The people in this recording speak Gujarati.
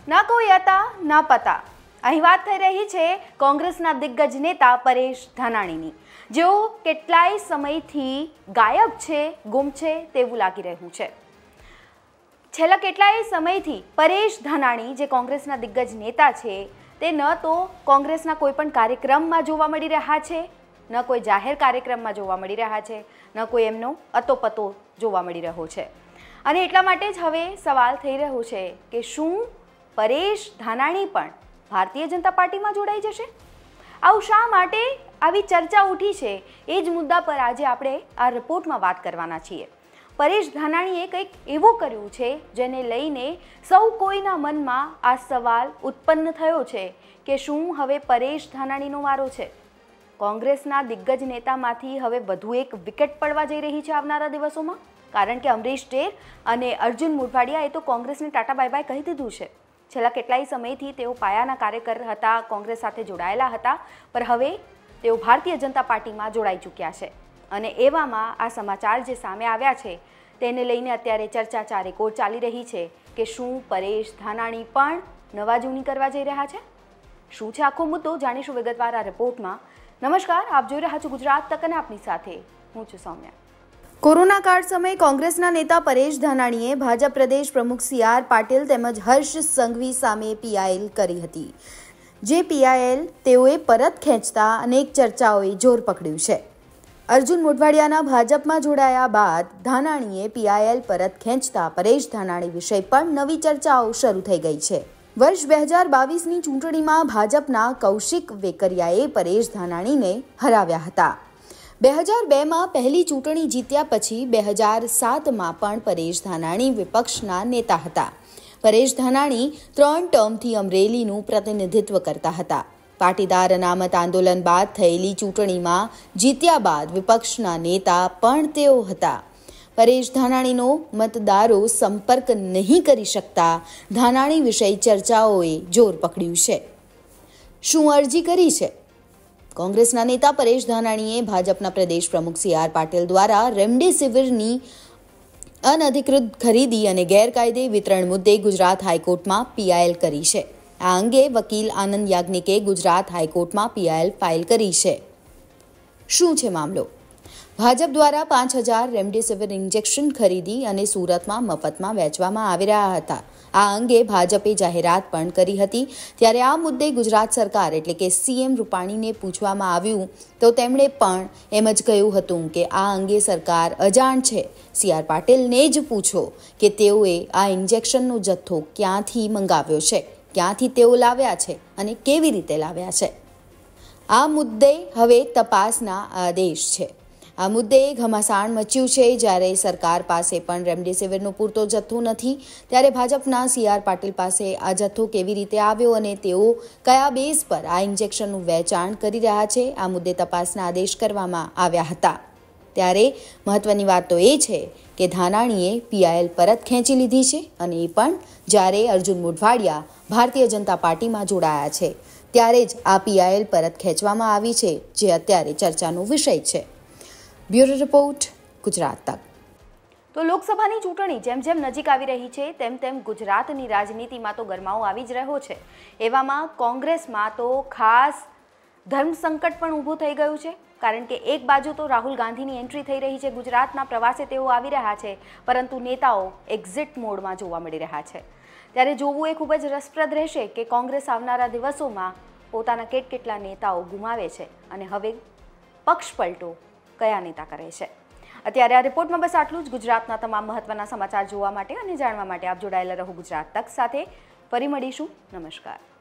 ના કોઈ હતા ના પતા। અહીં વાત થઈ રહી છે કોંગ્રેસના દિગ્ગજ નેતા પરેશ ધાનાણીની, જેઓ કેટલાય સમયથી ગાયબ છે, ગુમ છે તેવું લાગી રહ્યું છે। છેલ્લા કેટલાય સમયથી પરેશ ધાનાણી જે કોંગ્રેસના દિગ્ગજ નેતા છે તે ન તો કોંગ્રેસના કોઈ પણ કાર્યક્રમમાં જોવા મળી રહ્યા છે, ન કોઈ જાહેર કાર્યક્રમમાં જોવા મળી રહ્યા છે, ન કોઈ એમનો અતોપતો જોવા મળી રહ્યો છે। અને એટલા માટે જ હવે સવાલ થઈ રહ્યો છે કે શું પરેશ ધાનાણી પણ ભારતીય જનતા પાર્ટીમાં જોડાઈ જશે? આવું શા માટે આવી ચર્ચા ઉઠી છે એ જ મુદ્દા પર આજે આપણે આ રિપોર્ટમાં વાત કરવાના છીએ। પરેશ ધાનાણીએ કંઈક એવું કર્યું છે જેને લઈને સૌ કોઈના મનમાં આ સવાલ ઉત્પન્ન થયો છે કે શું હવે પરેશ ધાનાણીનો વારો છે? કોંગ્રેસના દિગ્ગજ નેતામાંથી હવે વધુ એક વિકેટ પડવા જઈ રહી છે આવનારા દિવસોમાં, કારણ કે અમરીશ ડેર અને અર્જુન મોઢવાડિયાએ તો કોંગ્રેસને ટાટા બાય બાય કહી દીધું છે। છેલ્લા કેટલાય સમયથી તેઓ પાયાના કાર્યકર હતા, કોંગ્રેસ સાથે જોડાયેલા હતા, પણ હવે તેઓ ભારતીય જનતા પાર્ટીમાં જોડાઈ ચૂક્યા છે। અને એવામાં આ સમાચાર જે સામે આવ્યા છે તેને લઈને અત્યારે ચર્ચા ચારેકોર ચાલી રહી છે કે શું પરેશ ધાનાણી પણ નવા જૂની કરવા જઈ રહ્યા છે? શું છે આખો મુદ્દો જાણીશું વિગતવાર આ રિપોર્ટમાં। નમસ્કાર, આપ જોઈ રહ્યા છો ગુજરાત તક અને આપની સાથે હું છું સૌમ્યા। કોરોના કાળ સમયે કોંગ્રેસના નેતા પરેશ ધાનાણીએ ભાજપ પ્રદેશ પ્રમુખ CR પાટીલ તેમજ હર્ષ સંઘવી સામે PIL કરી હતી, જે PIL તેઓએ પરત ખેંચતા અનેક ચર્ચાઓએ જોર પકડ્યું છે। અર્જુન મોઢવાડિયાના ભાજપમાં જોડાયા બાદ ધાનાણીએ PIL પરત ખેંચતા પરેશ ધાનાણી વિષય પણ નવી ચર્ચાઓ શરૂ થઈ ગઈ છે। વર્ષ 2022ની ચૂંટણીમાં ભાજપના કૌશિક વેકરિયાએ પરેશ ધાનાણીને હરાવ્યા હતા। 2002માં પહેલી ચૂંટણી જીત્યા પછી 2007માં પણ પરેશ ધાનાણી વિપક્ષના નેતા હતા। પરેશ ધાનાણી 3 ટર્મથી અમરેલીનું પ્રતિનિધિત્વ કરતા હતા। પાટીદાર અનામત આંદોલન બાદ થયેલી ચૂંટણીમાં જીત્યા બાદ વિપક્ષના નેતા પણ તેઓ હતા। પરેશ ધાનાણીનો મતદારો સંપર્ક નહીં કરી શકતા ધાનાણી વિષય ચર્ચાઓએ જોર પકડ્યું છે। શું અરજી કરી છે? કોંગ્રેસના નેતા પરેશ ધાનાણીએ ભાજપના પ્રદેશ પ્રમુખ CR પાટીલ દ્વારા રેમડેસિવિરની અનધિકૃત ખરીદી અને ગેરકાયદે વિતરણ મુદ્દે ગુજરાત હાઈકોર્ટમાં PIL કરી છે। આ અંગે વકીલ આનંદ યાજ્ઞિકે ગુજરાત હાઈકોર્ટમાં PIL ફાઇલ કરી છે। શું છે મામલો? ભાજપ દ્વારા 5000 રેમડેસિવિર ઇન્જેક્શન ખરીદી અને સુરતમાં મફતમાં વેચવામાં આવી રહ્યા હતા। આ અંગે ભાજપે જાહેરાત પણ કરી હતી। ત્યારે આ મુદ્દે ગુજરાત સરકાર એટલે કે CM રૂપાણીને પૂછવામાં આવ્યું તો તેમણે પણ એમ જ કહ્યું હતું કે આ અંગે સરકાર અજાણ છે। CR પાટીલને જ પૂછો કે તેઓએ આ ઇન્જેક્શનનો જથ્થો ક્યાંથી મંગાવ્યો છે, ક્યાંથી તેઓ લાવ્યા છે અને કેવી રીતે લાવ્યા છે। આ મુદ્દે હવે તપાસના આદેશ છે। આ મુદ્દે ઘમાસાણ મચ્યું છે। જ્યારે સરકાર પાસે પણ રેમડેસિવિરનો પૂરતો જથ્થો નથી, ત્યારે ભાજપના CR પાટીલ પાસે આ જથ્થો કેવી રીતે આવ્યો અને તેઓ કયા બેઝ પર આ ઇન્જેક્શનનું વેચાણ કરી રહ્યા છે, આ મુદ્દે તપાસના આદેશ કરવામાં આવ્યા હતા। ત્યારે મહત્વની વાત તો એ છે કે ધાનાણીએ PIL પરત ખેંચી લીધી છે, અને એ પણ જ્યારે અર્જુન મોઢવાડિયા ભારતીય જનતા પાર્ટીમાં જોડાયા છે ત્યારે જ આ PIL પરત ખેંચવામાં આવી છે, જે અત્યારે ચર્ચાનો વિષય છે। બ્યુરો રિપોર્ટ, ગુજરાત તક। તો લોકસભાની ચૂંટણી જેમ જેમ નજીક આવી રહી છે તેમ તેમ ગુજરાતની રાજનીતિમાં તો ગરમાવો આવી જ રહ્યો છે। એવામાં કોંગ્રેસમાં તો ખાસ ધર્મ સંકટ પણ ઊભું થઈ ગયું છે, કારણ કે એક બાજુ તો રાહુલ ગાંધીની એન્ટ્રી થઈ રહી છે, ગુજરાતના પ્રવાસે તેઓ આવી રહ્યા છે, પરંતુ નેતાઓ એક્ઝિટ મોડમાં જોવા મળી રહ્યા છે। ત્યારે જોવું એ ખૂબ જ રસપ્રદ રહેશે કે કોંગ્રેસ આવનારા દિવસોમાં પોતાના કેટલા નેતાઓ ગુમાવે છે અને હવે પક્ષ પલટો કયા નેતા કરે છે। અત્યારે આ રિપોર્ટમાં બસ આટલું જ। ગુજરાતના તમામ મહત્વના સમાચાર જોવા માટે અને જાણવા માટે આપ જોડાયેલા રહો ગુજરાત તક સાથે। ફરી મળીશું। નમસ્કાર।